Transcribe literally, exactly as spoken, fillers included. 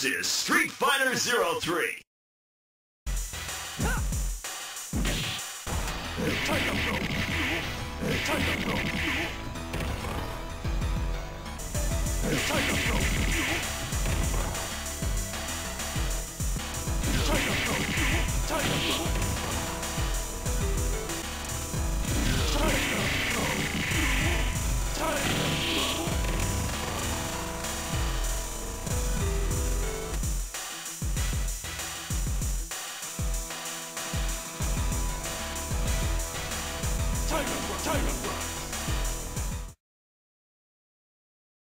versus Street Fighter zero three. Tiger Pro. Tiger Pro. Tiger Pro. Tiger Pro. Tiger Pro. Tiger Pro. Tiger Pro. Tiger Pro. Tiger Pro.